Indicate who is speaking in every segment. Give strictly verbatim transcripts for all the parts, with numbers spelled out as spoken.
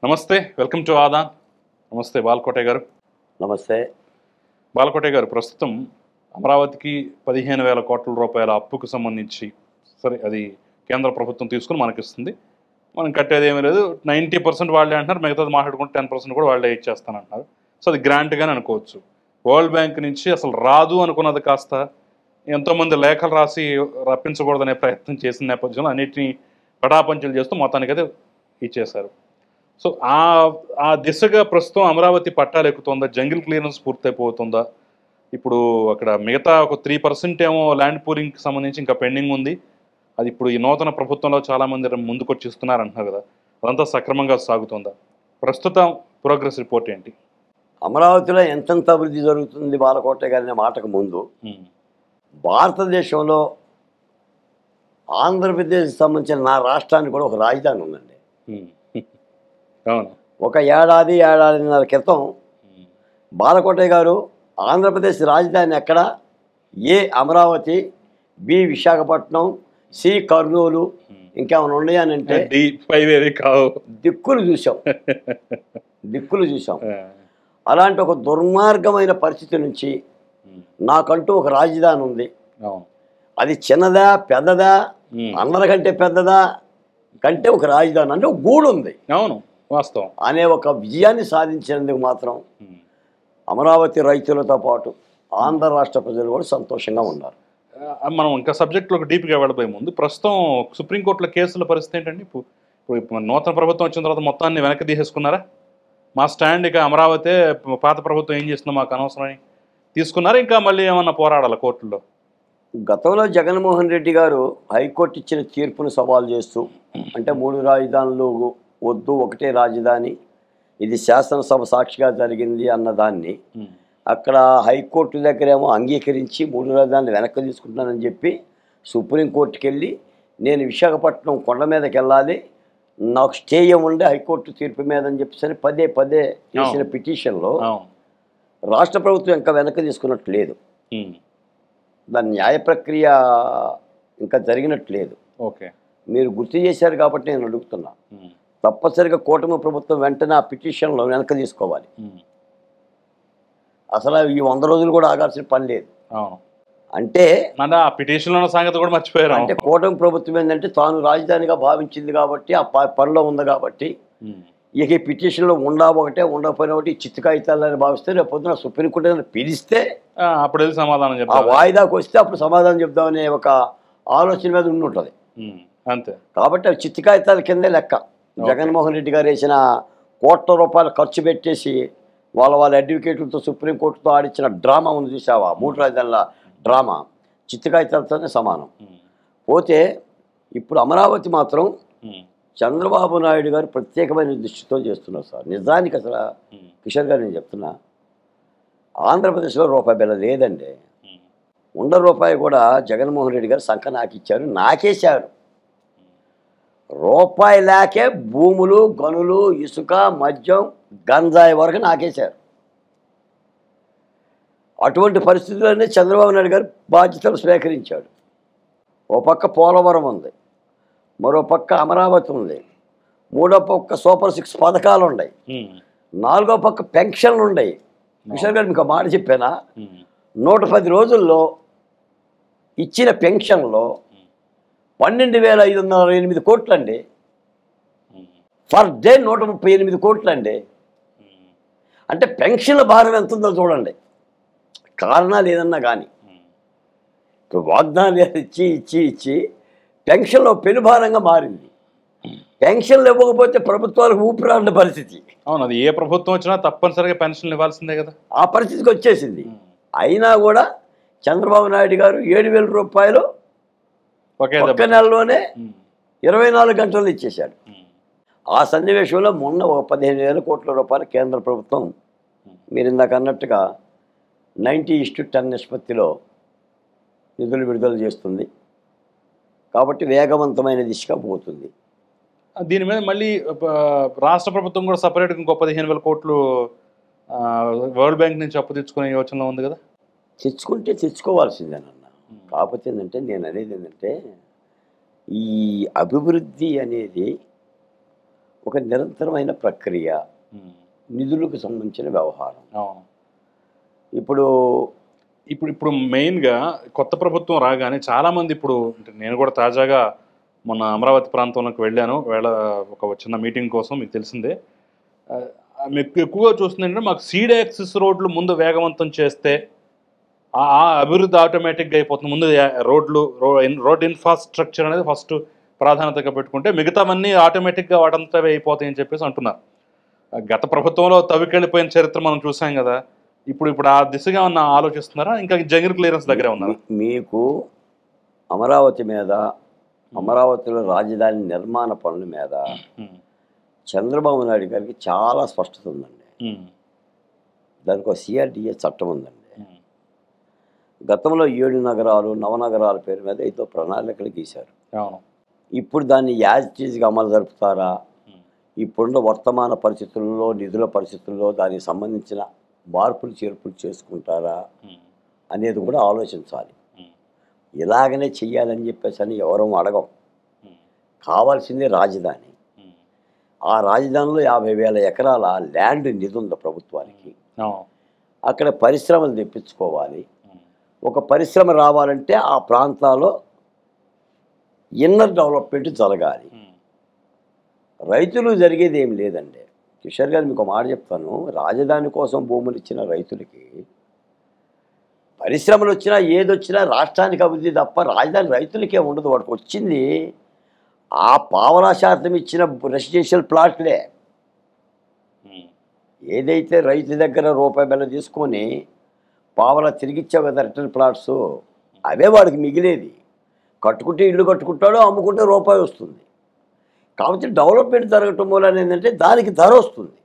Speaker 1: నమస్తే, welcome to Aadan. నమస్తే బాలకోటయ్య గారు.
Speaker 2: నమస్తే
Speaker 1: బాలకోటయ్య గారు, ప్రస్తుతం అమరావతికి పదిహేను వేల కోట్ల రూపాయల అప్పుకు సంబంధించి, సరే అది కేంద్ర ప్రభుత్వం తీసుకుని మనకిస్తుంది, మనం కట్టేది ఏమీ లేదు, నైంటీ పర్సెంట్ వాళ్ళే అంటున్నారు, మిగతాది మాట్లాడుకుంటే టెన్ పర్సెంట్ కూడా వాళ్ళే ఇచ్చేస్తానంటున్నారు. సో అది గ్రాంట్గానే అనుకోవచ్చు. వరల్డ్ బ్యాంక్ నుంచి అసలు రాదు అనుకున్నది కాస్త ఎంతోమంది లేఖలు రాసి రప్పించకూడదనే ప్రయత్నం చేసిన నేపథ్యంలో అన్నిటినీ పటాపంచలు చేస్తూ మొత్తానికైతే ఇచ్చేశారు. సో ఆ ఆ దిశగా ప్రస్తుతం అమరావతి పట్టాలు ఎక్కుతుందా, జంగిల్ క్లియరెన్స్ పూర్తయిపోతుందా? ఇప్పుడు అక్కడ మిగతా ఒక త్రీ పర్సెంట్ ఏమో ల్యాండ్ పూలింగ్కి సంబంధించి ఇంకా పెండింగ్ ఉంది, అది ఇప్పుడు ఈ నూతన ప్రభుత్వంలో చాలామంది ముందుకు వచ్చి ఇస్తున్నారు అంటున్నారు కదా, అదంతా సక్రమంగా సాగుతుందా? ప్రస్తుతం ప్రోగ్రెస్ రిపోర్ట్ ఏంటి?
Speaker 2: అమరావతిలో ఎంతెంత అభివృద్ధి జరుగుతుంది బాలకోట గారి మాటకు ముందు, భారతదేశంలో ఆంధ్రప్రదేశ్ సంబంధించిన నా రాష్ట్రానికి కూడా ఒక రాజధాని ఉందండి.
Speaker 1: అవును,
Speaker 2: ఒక ఏడాది ఏడాదిన్నర క్రితం బాలకోటయ్య గారు ఆంధ్రప్రదేశ్ రాజధాని ఎక్కడ, A Amaravati, B Visakhapatnam, C Kurnool, ఇంకేమైనా ఉన్నాయనంటే దిక్కులు చూసాం దిక్కులు చూసాం అలాంటి ఒక దుర్మార్గమైన పరిస్థితి నుంచి నాకంటూ ఒక రాజధాని ఉంది. అది చిన్నదా పెద్దదా, అందరికంటే పెద్దదా కంటే ఒక రాజధాని అంటే ఒక గూడు ఉంది.
Speaker 1: అవును, వాస్తవం
Speaker 2: అనే ఒక విజయాన్ని సాధించినందుకు మాత్రం అమరావతి రైతులతో పాటు ఆంధ్ర రాష్ట్ర ప్రజలు కూడా సంతోషంగా ఉన్నారు.
Speaker 1: మనం ఇంకా సబ్జెక్ట్లో ఒక డీప్గా వెళ్ళబోయే ముందు, ప్రస్తుతం సుప్రీంకోర్టులో కేసుల పరిస్థితి ఏంటండి? ఇప్పుడు ఇప్పుడు నూతన ప్రభుత్వం వచ్చిన తర్వాత మొత్తాన్ని వెనక్కి తీసేసుకున్నారా? మా స్టాండ్ ఇక అమరావతి, పాత ప్రభుత్వం ఏం చేస్తుందో మాకు అనవసరమని తీసుకున్నారా? ఇంకా మళ్ళీ ఏమన్నా పోరాడాలి కోర్టుల్లో?
Speaker 2: గతంలో జగన్మోహన్ రెడ్డి గారు హైకోర్టు ఇచ్చిన తీర్పును సవాల్ చేస్తూ, అంటే మూడు రాజధానులు వద్దు, ఒకటే రాజధాని, ఇది శాసనసభ సాక్షిగా జరిగింది అన్నదాన్ని అక్కడ హైకోర్టు దగ్గరేమో అంగీకరించి మూడు రాజధానులు వెనక్కి తీసుకుంటున్నానని చెప్పి సుప్రీంకోర్టుకి వెళ్ళి, నేను విశాఖపట్నం కొండ మీదకి వెళ్ళాలి, నాకు స్టే ఉండే హైకోర్టు తీర్పు మీద అని చెప్పేసి పదే పదే చేసిన పిటిషన్లో రాష్ట్ర ప్రభుత్వం ఇంకా వెనక్కి తీసుకున్నట్టు లేదు. దాని న్యాయ ప్రక్రియ ఇంకా జరిగినట్టు లేదు.
Speaker 1: ఓకే,
Speaker 2: మీరు గుర్తు చేశారు కాబట్టి నేను అడుగుతున్నా, తప్పనిసరిగా కూటమి ప్రభుత్వం వెంటనే ఆ పిటిషన్లో వెనక్కి తీసుకోవాలి. అసలు ఈ వంద రోజులు కూడా ఆగాల్సిన పని లేదు. అంటే
Speaker 1: ఆ పిటిషన్లో సంగతి కూడా మర్చిపోయారు.
Speaker 2: అంటే కూటమి ప్రభుత్వం ఏంటంటే తాను రాజధానిగా భావించింది కాబట్టి, ఆ పనిలో ఉంది కాబట్టి, ఇక ఈ పిటిషన్లో ఉండా ఒకటే ఉండకపోయినా ఒకటి చిత్తు కాగితాలని భావిస్తే రేపు పొద్దున సుప్రీంకోర్టు పిలిస్తే
Speaker 1: అప్పుడు వెళ్ళి సమాధానం
Speaker 2: చెప్తాం, ఆ వాయిదాకు వస్తే అప్పుడు సమాధానం చెప్దామనే ఒక ఆలోచన మీద ఉండి ఉంటుంది.
Speaker 1: అంతే
Speaker 2: కాబట్టి అవి చిత్తు కాగితాల కిందే లెక్క. జగన్మోహన్ రెడ్డి గారు వేసిన కోట్ల రూపాయలు ఖర్చు పెట్టేసి వాళ్ళ వాళ్ళ అడ్వకేట్లతో సుప్రీంకోర్టుతో ఆడిచ్చిన డ్రామా ఉంది చూసావా, మూడు రాజధానుల డ్రామా, చిత్తు కాగితాలతోనే సమానం. పోతే ఇప్పుడు అమరావతి మాత్రం చంద్రబాబు నాయుడు గారు ప్రత్యేకమైన దృష్టితో చేస్తున్నారు సార్. నిజానికి అసలు కిషోర్ గారు నేను చెప్తున్నా, ఆంధ్రప్రదేశ్లో రూపాయి బిల్ల లేదండి. ఉండ రూపాయి కూడా జగన్మోహన్ రెడ్డి గారు సంఖ నాకిచ్చారు, నాకేశారు. రూపాయి లేకే భూములు, గనులు, ఇసుక, మద్యం, గంజాయి వరకు నాకేశారు. అటువంటి పరిస్థితుల్లోనే చంద్రబాబు నాయుడు గారు బాధ్యతలు స్వీకరించాడు. ఓ పక్క పోలవరం ఉంది, మరో పక్క అమరావతి ఉంది, మూడో పక్క సూపర్ సిక్స్ పథకాలు ఉన్నాయి, నాలుగో పక్క పెన్షన్లు ఉన్నాయి. కిషోర్ గారు మీకు ఒక మాట చెప్పానా, నూట పది రోజుల్లో ఇచ్చిన పెన్షన్లో పన్నెండు వేల ఐదు వందల ఎనిమిది కోట్లు అండి. ఫర్ డే నూట ముప్పై ఎనిమిది కోట్లు అండి. అంటే పెన్షన్ల భారం ఎంత ఉందో చూడండి. కారణాలు ఏదన్నా కానీ ఇప్పుడు వాగ్దానాలు ఇచ్చి ఇచ్చి ఇచ్చి పెన్షన్లో పెనుభారంగా మారింది. పెన్షన్లు ఇవ్వకపోతే ప్రభుత్వాలకు ఊపిరాడిన పరిస్థితి.
Speaker 1: అవును, అది ఏ ప్రభుత్వం వచ్చినా తప్పనిసరిగా పెన్షన్లు ఇవ్వాల్సిందే కదా,
Speaker 2: ఆ పరిస్థితికి వచ్చేసింది. అయినా కూడా చంద్రబాబు నాయుడు గారు ఏడు వేల రూపాయలు ఒక్క నెలలోనే ఇరవై నాలుగు గంటలు ఇచ్చేశాడు. ఆ సన్నివేశంలో మొన్న ఒక పదిహేను వేల కోట్ల రూపాయలు కేంద్ర ప్రభుత్వం మీరు ఇందాక అన్నట్టుగా నైంటీ ఇస్టు టెన్ నిష్పత్తిలో నిధులు విడుదల చేస్తుంది. కాబట్టి వేగవంతమైన దిశగా పోతుంది.
Speaker 1: దీని మీద మళ్ళీ రాష్ట్ర ప్రభుత్వం కూడా సపరేట్గా ఇంకో పదిహేను వేల కోట్లు వరల్డ్ బ్యాంక్ నుంచి అప్పు తెచ్చుకునే యోచనలో ఉంది కదా.
Speaker 2: తెచ్చుకుంటే తెచ్చుకోవాల్సిందేనన్న. కాకపోతే ఏంటంటే నేను అనేది ఏంటంటే ఈ అభివృద్ధి అనేది ఒక నిరంతరమైన ప్రక్రియ, నిధులకు సంబంధించిన వ్యవహారం. ఇప్పుడు
Speaker 1: ఇప్పుడు ఇప్పుడు మెయిన్గా కొత్త ప్రభుత్వం రాగానే చాలామంది ఇప్పుడు నేను కూడా తాజాగా మొన్న అమరావతి ప్రాంతంలోకి వెళ్ళాను. వేళ ఒక చిన్న మీటింగ్ కోసం, మీకు తెలిసిందే. మీకు ఎక్కువగా చూస్తుందంటే మాకు సీడ్ యాక్సిస్ రోడ్లు ముందు వేగవంతం చేస్తే ఆ అభివృద్ధి ఆటోమేటిక్గా అయిపోతుంది. ముందు రోడ్లు రోడ్ ఇన్ఫ్రాస్ట్రక్చర్ అనేది ఫస్ట్ ప్రాధాన్యతగా పెట్టుకుంటే మిగతావన్నీ ఆటోమేటిక్గా వాటంతా అయిపోతాయి అని చెప్పేసి అంటున్నారు. గత ప్రభుత్వంలో తవ్వికెళ్ళిపోయిన చరిత్ర మనం చూసాం కదా. ఇప్పుడు ఇప్పుడు ఆ దిశగా ఉన్న ఆలోచిస్తున్నారా, ఇంకా జంగిల్ క్లియరెన్స్ దగ్గరే ఉన్నారా?
Speaker 2: మీకు అమరావతి మీద, అమరావతిలో రాజధాని నిర్మాణ పనుల మీద చంద్రబాబు నాయుడు గారికి చాలా స్పష్టత ఉందండి. దానికి ఒక సిఆర్డిఏ చట్టం ఉందండి. గతంలో ఏడు నగరాలు నవనగరాల పేరు మీద ఏదో ప్రణాళికలు గీశారు. ఇప్పుడు దాన్ని యాజ్ టీజ్గా అమలు జరుపుతారా, ఇప్పుడున్న వర్తమాన పరిస్థితుల్లో, నిధుల పరిస్థితుల్లో దానికి సంబంధించిన మార్పులు చేర్పులు చేసుకుంటారా అనేది కూడా ఆలోచించాలి. ఇలాగనే చెయ్యాలని చెప్పేసి అని ఎవరూ అడగం. కావాల్సిందే రాజధాని. ఆ రాజధానిలో యాభై వేల ఎకరాల ల్యాండ్ నిధి ఉంది ప్రభుత్వానికి. అక్కడ పరిశ్రమలు తెప్పించుకోవాలి. ఒక పరిశ్రమ రావాలంటే ఆ ప్రాంతాల్లో ఇన్నర్ డెవలప్మెంట్ జరగాలి. రైతులు జరిగేది ఏం లేదండి. కిషోర్ గారు మీకు మాట చెప్తాను, రాజధాని కోసం భూములు ఇచ్చిన రైతులకి పరిశ్రమలు వచ్చినా ఏదొచ్చినా రాష్ట్రానికి అభివృద్ధి తప్ప రాజధాని రైతులకే ఉండదు. వాడికి వచ్చింది ఆ పావలా శాతం ఇచ్చిన రెసిడెన్షియల్ ప్లాట్లే. ఏదైతే రైతు దగ్గర రూపాయి బెల్ల తీసుకొని పావలా తిరిగిచ్చావు కదా రిటర్న్ ప్లాట్స్, అవే వాడికి మిగిలేది. కట్టుకుంటే ఇల్లు కట్టుకుంటాడో, అమ్ముకుంటే రూపాయి వస్తుంది. కాబట్టి డెవలప్మెంట్ జరగటం మూలన ఏంటంటే దానికి ధర వస్తుంది.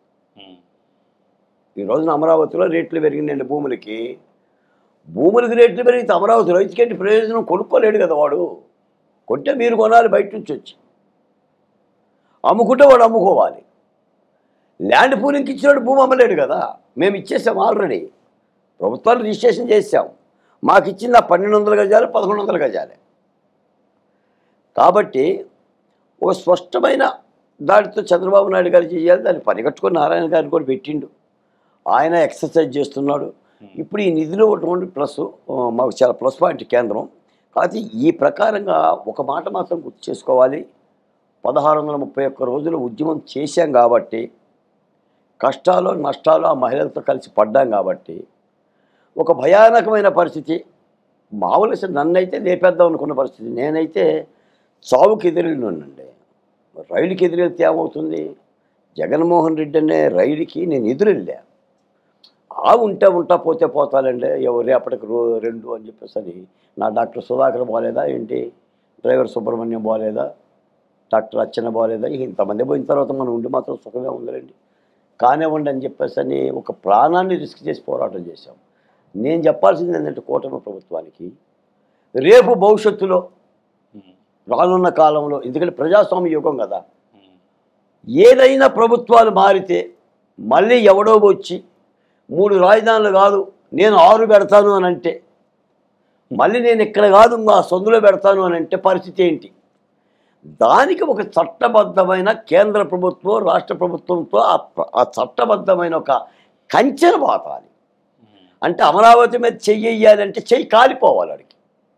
Speaker 2: ఈ రోజున అమరావతిలో రేట్లు పెరిగినాయండి భూములకి. భూములకి రేట్లు పెరిగితే అమరావతి రైతుకేంటి ప్రయోజనం? కొనుక్కోలేడు కదా వాడు. కొంటే మీరు కొనాలి బయట నుంచి వచ్చి, అమ్ముకుంటే వాడు అమ్ముకోవాలి. ల్యాండ్ పూలింగ్కి ఇచ్చినాడు భూమి అమ్మలేడు కదా. మేము ఇచ్చేసాం ఆల్రెడీ, ప్రభుత్వాన్ని రిజిస్ట్రేషన్ చేసాం. మాకు ఇచ్చింది ఆ పన్నెండు వందల గజాలు పదకొండు వందల గజాలే. కాబట్టి ఒక స్పష్టమైన దాడితో చంద్రబాబు నాయుడు గారు చేయాలి. దాన్ని పరిగెట్టుకొని నారాయణ గారిని కూడా పెట్టిండు. ఆయన ఎక్సర్సైజ్ చేస్తున్నాడు. ఇప్పుడు ఈ నిధిలో ఉన్నటువంటి ప్లస్ మాకు చాలా ప్లస్ పాయింట్ కేంద్రం. కాబట్టి ఈ ప్రకారంగా ఒక మాట మాత్రం గుర్తు చేసుకోవాలి. పదహారు వందల ముప్పై ఒక్క రోజులు ఉద్యమం చేశాం కాబట్టి, కష్టాలు నష్టాలు ఆ మహిళలతో కలిసి పడ్డాం కాబట్టి, ఒక భయానకమైన పరిస్థితి మామూలు నన్నైతే లేపేద్దాం అనుకున్న పరిస్థితి. నేనైతే చావుకి ఎదురెళ్ళినండి. రైలుకి ఎదురెళ్తే ఏమవుతుంది? జగన్మోహన్ రెడ్డి అనే రైలుకి నేను ఎదురెళ్ళా. ఆ ఉంటా ఉంటా పోతే పోతాలండి, ఎవరు రేపటికి రో రెండు అని చెప్పేసి అని. నా డాక్టర్ సుధాకర్ బాగాలేదా ఏంటి, డ్రైవర్ సుబ్రహ్మణ్యం బాగాలేదా, డాక్టర్ అర్చన బాగాలేదా, ఇంతమంది పోయిన తర్వాత మనం ఉండి మాత్రం సుఖమే ఉందండి, కానివ్వండి అని చెప్పేసి అని ఒక ప్రాణాన్ని రిస్క్ చేసి పోరాటం చేశాం. నేను చెప్పాల్సింది ఏంటంటే కూటమి ప్రభుత్వానికి రేపు భవిష్యత్తులో రానున్న కాలంలో, ఎందుకంటే ప్రజాస్వామ్య యుగం కదా, ఏదైనా ప్రభుత్వాలు మారితే మళ్ళీ ఎవడో వచ్చి మూడు రాజధానులు కాదు నేను ఆరు పెడతాను అని అంటే, మళ్ళీ నేను ఇక్కడ కాదు మా సొందులో పెడతాను అని అంటే పరిస్థితి ఏంటి? దానికి ఒక చట్టబద్ధమైన కేంద్ర ప్రభుత్వం రాష్ట్ర ప్రభుత్వంతో ఆ చట్టబద్ధమైన ఒక కంచెను పాతాలి. అంటే అమరావతి మీద చెయ్యాలంటే చెయ్యి కాలిపోవాలి వాడికి.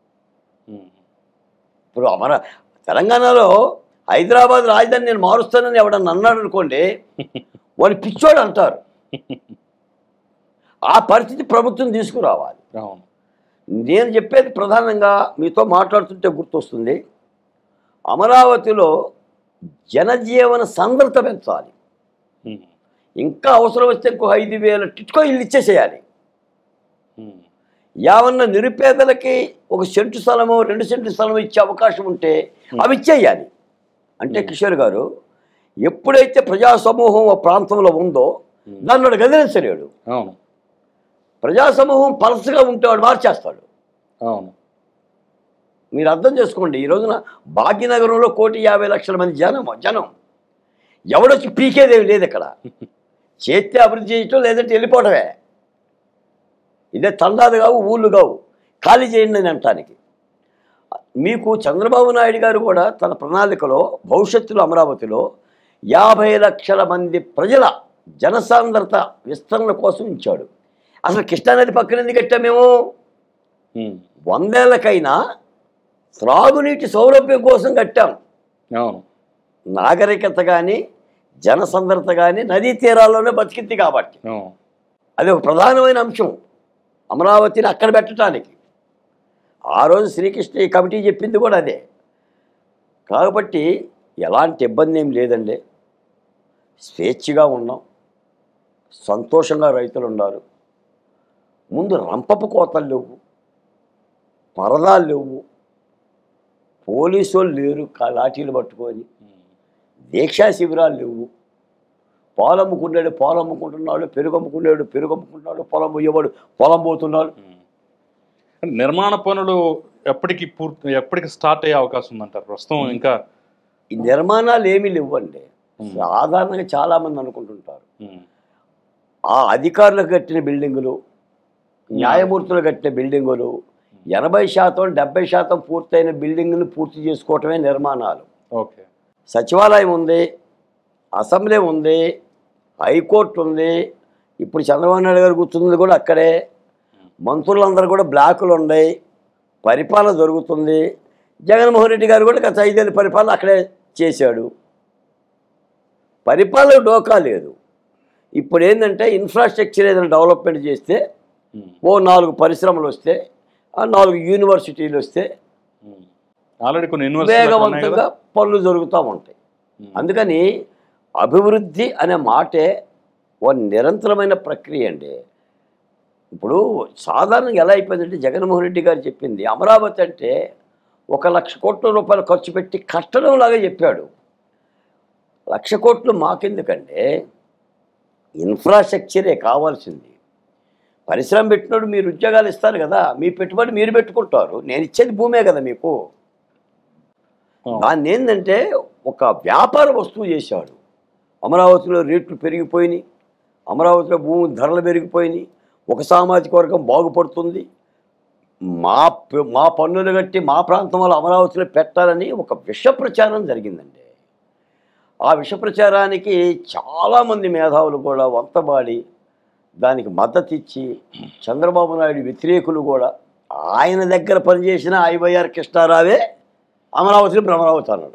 Speaker 2: ఇప్పుడు అమరా తెలంగాణలో హైదరాబాద్ రాజధాని నేను మారుస్తానని ఎవడన్నా అన్నాడు అనుకోండి, వాడు పిచ్చోడు అంటారు. ఆ పరిస్థితి ప్రభుత్వం తీసుకురావాలి. నేను చెప్పేది ప్రధానంగా మీతో మాట్లాడుతుంటే గుర్తొస్తుంది, అమరావతిలో జనజీవన సంద్రత పెంచాలి. ఇంకా అవసరం వస్తే ఇంకో ఐదు వేల టిట్కో ఇల్లు ఇచ్చేసేయాలి. యావన్న నిరుపేదలకి ఒక సెంటు స్థలమో రెండు సెంటు స్థలమో ఇచ్చే అవకాశం ఉంటే అవి ఇచ్చేయాలి. అంటే కిషోర్ గారు, ఎప్పుడైతే ప్రజా సమూహం ఆ ప్రాంతంలో ఉందో దాన్ని గదిలించలేడు. ప్రజా సమూహం పలసగా ఉంటే వాడు మార్చేస్తాడు.
Speaker 1: అవును,
Speaker 2: మీరు అర్థం చేసుకోండి. ఈ రోజున భాగ్యనగరంలో కోటి యాభై లక్షల మంది జనం జనం ఎవడొచ్చి పీకేదేమి లేదు. ఇక్కడ చేస్తే అభివృద్ధి చేయటం, లేదంటే వెళ్ళిపోవడమే. ఇదే తండాలు కావు, ఊళ్ళు కావు, ఖాళీ చేయండి అని అంటానికి. మీకు చంద్రబాబు నాయుడు గారు కూడా తన ప్రణాళికలో భవిష్యత్తులో అమరావతిలో యాభై లక్షల మంది ప్రజల జనసాంద్రత విస్తరణ కోసం ఇచ్చాడు. అసలు కృష్ణానది పక్కన ఎందుకు కట్టాం మేము?
Speaker 1: ఉమ్.
Speaker 2: వందేళ్లకైనా త్రాగునీటి సౌలభ్యం కోసం కట్టాం.
Speaker 1: అవును.
Speaker 2: నాగరికత కానీ జనసంద్రత కానీ నదీ తీరాల్లోనే బతికింది కాబట్టి
Speaker 1: అవును.
Speaker 2: అది ఒక ప్రధానమైన అంశం అమరావతిని అక్కడ పెట్టడానికి. ఆ రోజు శ్రీకృష్ణ ఈ కమిటీ చెప్పింది కూడా అదే. కాబట్టి ఎలాంటి ఇబ్బంది ఏం లేదండి. స్వేచ్ఛగా ఉన్నాం, సంతోషంగా రైతులు ఉన్నారు. ముందు రంపపు కోతలు లేవు, పరదాలు లేవు, పోలీసు వాళ్ళు లేరు లాఠీలు పట్టుకొని, దీక్షా శిబిరాలు లేవు. పాలు అమ్ముకున్నాడు పాలు అమ్ముకుంటున్నాడు, పెరుగు అమ్ముకున్నాడు పెరుగు అమ్ముకుంటున్నాడు, పొలం పోయేవాడు పొలం పోతున్నాడు.
Speaker 1: నిర్మాణ పనులు ఎప్పటికి పూర్తి ఎప్పటికి స్టార్ట్ అయ్యే అవకాశం ఉందంటారు ప్రస్తుతం? ఇంకా
Speaker 2: ఈ నిర్మాణాలు ఏమీ లేవండి. సాధారణంగా చాలామంది అనుకుంటుంటారు ఆ అధికారులకు కట్టిన బిల్డింగులు, న్యాయమూర్తులు కట్టిన బిల్డింగులు ఎనభై శాతం డెబ్బై శాతం పూర్తయిన బిల్డింగులు పూర్తి చేసుకోవటమే నిర్మాణాలు.
Speaker 1: ఓకే.
Speaker 2: సచివాలయం ఉంది, అసెంబ్లీ ఉంది, హైకోర్టు ఉంది, ఇప్పుడు చంద్రబాబు నాయుడు గారు కూర్చున్నది కూడా అక్కడే. మంత్రులందరూ కూడా బ్లాకులు ఉన్నాయి, పరిపాలన జరుగుతుంది. జగన్మోహన్ రెడ్డి గారు కూడా గత ఐదేళ్ళ పరిపాలన అక్కడే చేశాడు. పరిపాలన డోకా లేదు. ఇప్పుడు ఏంటంటే ఇన్ఫ్రాస్ట్రక్చర్ ఏదైనా డెవలప్మెంట్ చేస్తే, ఓ నాలుగు పరిశ్రమలు వస్తే, ఆ నాలుగు యూనివర్సిటీలు వస్తే
Speaker 1: ఆల్రెడీ కొన్ని
Speaker 2: వేగవంతంగా పనులు జరుగుతూ ఉంటాయి. అందుకని అభివృద్ధి అనే మాటే ఓ నిరంతరమైన ప్రక్రియ అండి. ఇప్పుడు సాధారణంగా ఎలా అయిపోయిందంటే జగన్మోహన్ రెడ్డి గారు చెప్పింది అమరావతి అంటే ఒక లక్ష కోట్ల రూపాయలు ఖర్చు పెట్టి కట్టడం లాగా చెప్పాడు. లక్ష కోట్లు మాకెందుకంటే ఇన్ఫ్రాస్ట్రక్చరే కావాల్సింది. పరిశ్రమ పెట్టినోడు మీరు ఉద్యోగాలు ఇస్తారు కదా, మీ పెట్టుబడి మీరు పెట్టుకుంటారు, నేను ఇచ్చేది భూమే కదా మీకు. దాన్ని ఏంటంటే ఒక వ్యాపార వస్తువు చేశాడు. అమరావతిలో రేట్లు పెరిగిపోయినాయి, అమరావతిలో భూమి ధరలు పెరిగిపోయినాయి, ఒక సామాజిక వర్గం బాగుపడుతుంది, మా మా పన్నులు కట్టి మా ప్రాంతం వాళ్ళు అమరావతిలో పెట్టాలని ఒక విష ప్రచారం జరిగిందండి. ఆ విష ప్రచారానికి చాలామంది మేధావులు కూడా వంతబాడి దానికి మద్దతు ఇచ్చి, చంద్రబాబు నాయుడు వ్యతిరేకులు కూడా ఆయన దగ్గర పనిచేసిన ఐవైఆర్ కృష్ణారావే అమరావతిని భ్రమరావతి అన్నాడు.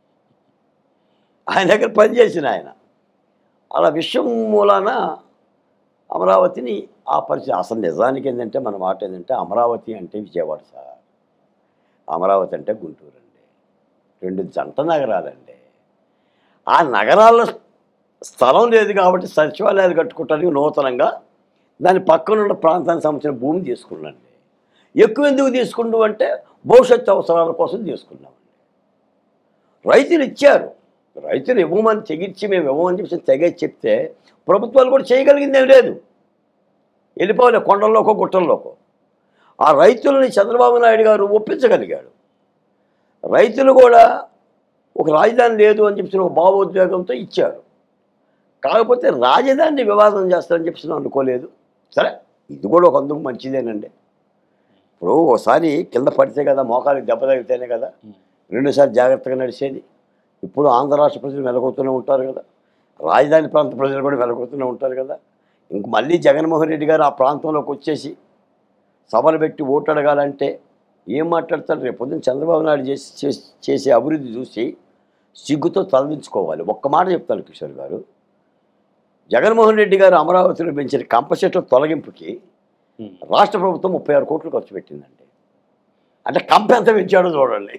Speaker 2: ఆయన దగ్గర పనిచేసిన ఆయన అలా విషయం మూలాన అమరావతిని ఆ పరిస్థితి. అసలు నిజానికి ఏంటంటే మన మాట ఏంటంటే అమరావతి అంటే విజయవాడ సార్, అమరావతి అంటే గుంటూరు అండి. రెండు జంట నగరాలండి. ఆ నగరాల్లో స్థలం లేదు కాబట్టి సచివాలయాలు కట్టుకోవటానికి నూతనంగా దాని పక్కనున్న ప్రాంతానికి సంబంధించిన భూమి తీసుకున్నాండి. ఎక్కువ ఎందుకు తీసుకుంటూ అంటే భవిష్యత్తు అవసరాల కోసం తీసుకున్నామండి. రైతులు ఇచ్చారు, రైతులు ఇవ్వమని తెగించి మేము ఇవ్వమని చెప్పి తెగేసి చెప్తే ప్రభుత్వాలు కూడా చేయగలిగింది ఏం లేదు. వెళ్ళిపోలే కొండల్లోకో గుట్టల్లోకో. ఆ రైతులని చంద్రబాబు నాయుడు గారు ఒప్పించగలిగాడు. రైతులు కూడా ఒక రాజధాని లేదు అని చెప్పి ఒక భావోద్వేగంతో ఇచ్చారు. కాకపోతే రాజధానిని వివాదం చేస్తారని చెప్పి అనుకోలేదు. సరే, ఇది కూడా ఒక అందుకు మంచిదేనండి. ఇప్పుడు ఒకసారి కింద పడితే కదా, మోకాలికి దెబ్బ తగిలితేనే కదా రెండోసారి జాగ్రత్తగా నడిచేది. ఇప్పుడు ఆంధ్ర రాష్ట్ర ప్రజలు వెలగొతూనే ఉంటారు కదా, రాజధాని ప్రాంత ప్రజలు కూడా వెలగొతూనే ఉంటారు కదా. ఇంక మళ్ళీ జగన్మోహన్ రెడ్డి గారు ఆ ప్రాంతంలోకి వచ్చేసి సభలు పెట్టి ఓటు అడగాలంటే ఏం మాట్లాడతారు? రేపు పొద్దున్న చంద్రబాబు నాయుడు చేసి చేసే అభివృద్ధి చూసి సిగ్గుతో తలదించుకోవాలి. ఒక్క మాట చెప్తాను కిషోర్ గారు, జగన్మోహన్ రెడ్డి గారు అమరావతిలో పెంచిన కంప చెట్ల తొలగింపుకి రాష్ట్ర ప్రభుత్వం ముప్పై ఆరు కోట్లు ఖర్చు పెట్టిందండి. అంటే కంప ఎంత పెంచాడో చూడండి,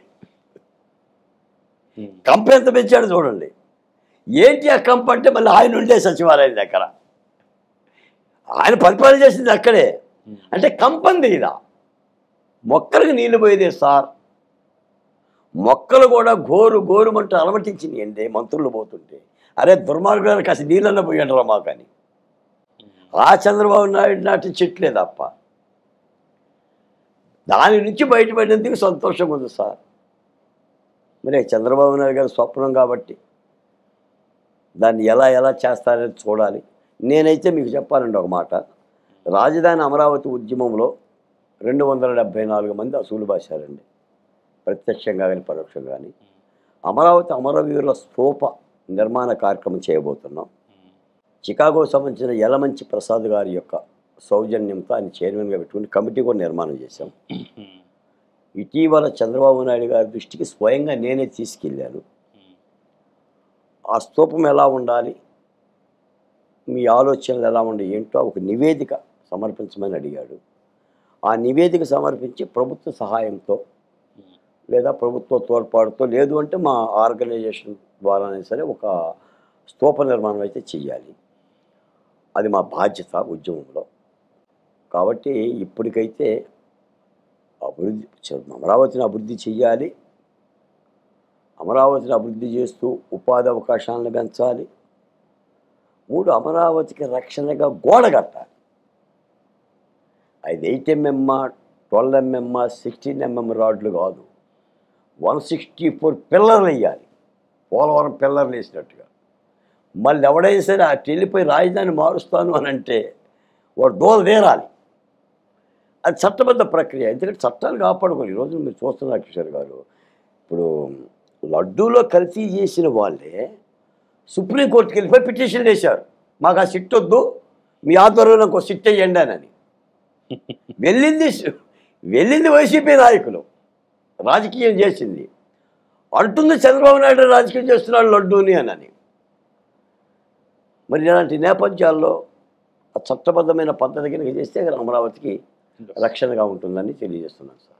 Speaker 2: కంప ఎంత పెంచాడో చూడండి. ఏంటి ఆ కంప అంటే మళ్ళీ ఆయన ఉండే సచివాలయం దగ్గర, ఆయన పరిపాలన చేసింది అక్కడే. అంటే కంపంది ఇదా, మొక్కలకు నీళ్లు పోయేదే సార్. మొక్కలు కూడా గోరు గోరుమంటూ అలమటించింది అండి మంత్రులు పోతుంటే. అరే దుర్మార్గులను కాసి నీళ్ళల్లో పోయాడరా మా కానీ. ఆ చంద్రబాబు నాయుడు నాటి చెట్లే తప్ప దాని నుంచి బయటపడినందుకు సంతోషం ఉంది సార్. మరి చంద్రబాబు నాయుడు గారి స్వప్నం కాబట్టి దాన్ని ఎలా ఎలా చేస్తారని చూడాలి. నేనైతే మీకు చెప్పాలండి ఒక మాట, రాజధాని అమరావతి ఉద్యమంలో రెండు వందల డెబ్భై నాలుగు మంది అసూలు బాశారండి, ప్రత్యక్షంగా కానీ పరోక్షంగా కానీ. అమరావతి అమరవీరుల స్తూప నిర్మాణ కార్యక్రమం చేయబోతున్నాం. చికాగో సంబంధించిన యలమంచి ప్రసాద్ గారి యొక్క సౌజన్యంతో ఆయన చైర్మన్గా పెట్టుకుని కమిటీ కూడా నిర్మాణం చేశాం. ఇటీవల చంద్రబాబు నాయుడు గారి దృష్టికి స్వయంగా నేనే తీసుకెళ్ళాను. ఆ స్తూపం ఎలా ఉండాలి, మీ ఆలోచనలు ఎలా ఉండే ఏంటో ఒక నివేదిక సమర్పించమని అడిగాడు. ఆ నివేదిక సమర్పించి ప్రభుత్వ సహాయంతో లేదా ప్రభుత్వ తోడ్పాటుతో లేదు అంటే మా ఆర్గనైజేషన్ ద్వారానే సరే ఒక స్తూప నిర్మాణం అయితే చెయ్యాలి. అది మా బాధ్యత ఉద్యమంలో. కాబట్టి ఇప్పటికైతే అభివృద్ధి అమరావతిని అభివృద్ధి చెయ్యాలి, అమరావతిని అభివృద్ధి చేస్తూ ఉపాధి అవకాశాలను పెంచాలి. మూడు, అమరావతికి రక్షణగా గోడ కట్టాలి. అది ఎయిట్ ఎంఎంఆ ట్వెల్వ్ ఎంఎంఆ సిక్స్టీన్ ఎంఎం రాడ్లు కాదు, వన్ సిక్స్టీ ఫోర్ పిల్లర్లు వేయాలి, పోలవరం పిల్లర్లు వేసినట్టుగా. మళ్ళీ ఎవడైనా సరే అటు వెళ్ళిపోయి రాజధాని మారుస్తాను అని అంటే వాడు దోల తీరాలి. అది చట్టబద్ధ ప్రక్రియ. ఎందుకంటే చట్టాలు కాపాడుకోవాలి. ఈరోజు మీరు చూస్తున్నారు కిషోర్ గారు, ఇప్పుడు లడ్డూలో కల్తీ చేసిన వాళ్ళే సుప్రీంకోర్టుకి వెళ్ళిపోయి పిటిషన్ వేశారు, మాకు ఆ సిట్ వద్దు, మీ ఆధ్వర్యంలో నాకు సిట్ వేయండి అని. వెళ్ళింది వెళ్ళింది వైసీపీ నాయకులు, రాజకీయం చేసింది. అంటుంది చంద్రబాబు నాయుడు రాజకీయం చేస్తున్నాడు లడ్డూని అని. మరి ఇలాంటి నేపథ్యాల్లో చట్టబద్ధమైన పద్ధతి కనుక చేస్తే అమరావతికి రక్షణగా ఉంటుందని తెలియజేస్తున్నాను సార్.